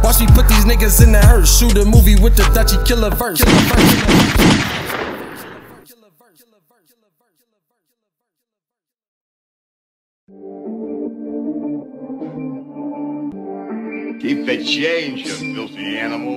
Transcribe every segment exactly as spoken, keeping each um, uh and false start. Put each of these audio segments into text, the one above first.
Watch me put these niggas in the hearse. Shoot a movie with the Dutchie killer verse. Keep the change, you filthy animal.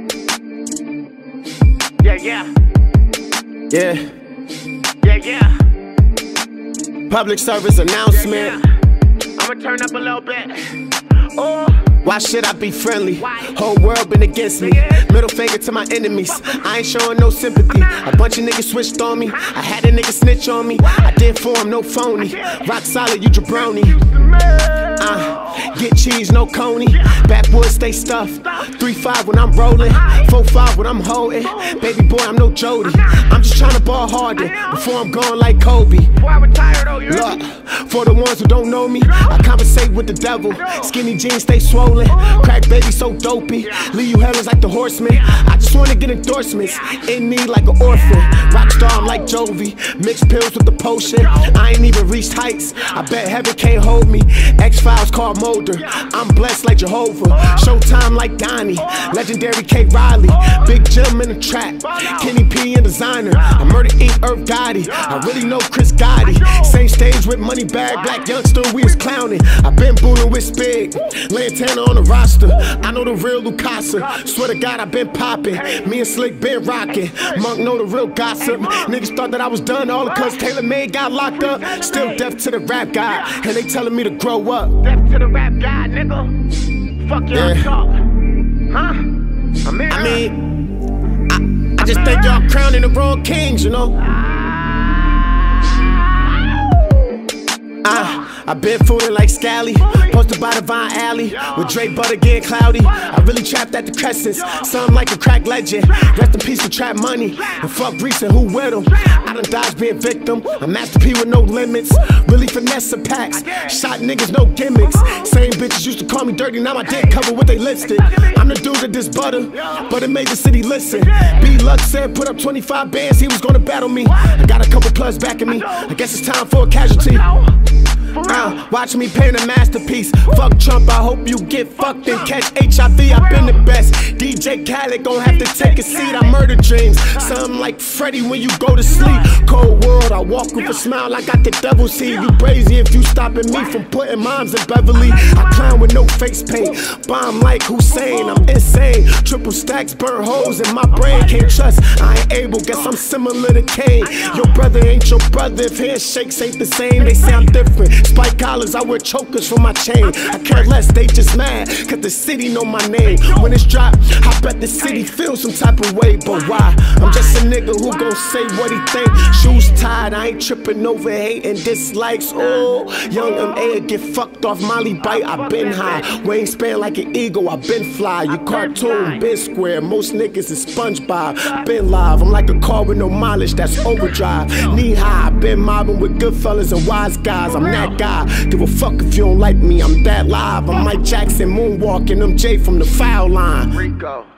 Yeah, yeah. Yeah. Yeah, yeah. Public service announcement. Yeah, yeah. I'ma turn up a little bit. Oh. Why should I be friendly? Why? Whole world been against me. Middle finger to my enemies. I ain't showing no sympathy. A bunch of niggas switched on me. I had a nigga snitch on me. I did for him, no phony. Rock solid, you jabroni. Uh, get cheese, no coney. Backwoods stay stuffed. three five when I'm rolling. four five when I'm holding. Baby boy, I'm no Jody. I'm just trying to ball harder before I'm gone like Kobe. Look, for the ones who don't know me, I conversate with the devil. Skinny jeans stay swollen. Crack baby so dopey. Leave you hellas like the horseman. I just wanna get endorsements. In need like an orphan. Rockstar, I'm like Jovi. Mixed pills with the potion. I ain't even reached heights. I bet heaven can't hold me. X-Files called Mulder. I'm blessed like Jehovah. Showtime like Donnie. Legendary K. Riley. Big Jim in the trap. Kenny P and designer. I murdered Incorporated. Irv Gotti. I really know Chris Gotti. Same stage with Moneybag. Black youngster, we was clowning. I been booing with Spig. Lantana on the roster. I know the real Lucasa. Swear to God, I been popping. Me and Slick been rocking. Monk know the real gossip. Niggas thought that I was done all because Taylor Made got locked up. Still deaf to the rap guy. And they telling me to grow up. Deaf to the rap guy, nigga. Fuck y'all Yeah. talk. Huh? I'm in. I mean, I, I just think y'all crowning the wrong kings, you know? Uh, I been fooling like Scally, posted by the Vine Alley, with Dre Butter getting cloudy. I really trapped at the Crescents, something like a crack legend. Rest in peace to Trap Money, and fuck Reese and who with him. I done dodged being victim, a Master P with no limits. Really finesse the packs, shot niggas, no gimmicks. Same bitches used to call me dirty, now my dick cover what they listed. I'm the dude that diss butter, but it made the city listen. B-Luck said put up twenty-five bands, he was gonna battle me. I got a couple plus backing me, I guess it's time for a casualty. Uh, watch me paint a masterpiece. Fuck Trump, I hope you get fucked and catch H I V. I've been the best. D J Khaled gon' have to take a seat. I murder dreams, something like Freddy when you go to sleep. Cold world, I walk with a smile. I got the devil seed. You crazy if you stopping me from putting moms in Beverly. I clown with no face paint, bomb like Hussein. I'm insane. Triple stacks, burn holes in my brain. Can't trust, I ain't able. Guess I'm similar to Kane. Your brother ain't your brother if handshakes ain't the same. They say I'm different. Spike collars, I wear chokers for my chain. I care less, they just mad, cause the city know my name. When it's dropped, I bet the city feels some type of way. But why? I'm just a nigga who gon' say what he think. Shoes tied, I ain't tripping over hate and dislikes. Oh, young M A get fucked off Molly Bite. I been high, wingspan like an eagle, I been fly. You cartoon, been square, most niggas is SpongeBob. I been live, I'm like a car with no mileage, that's overdrive. Knee high, I been mobbing with good fellas and wise guys. I'm that guy. Give a fuck if you don't like me, I'm that live. I'm Mike Jackson, moonwalking, I'm Jay from the foul line. Rico.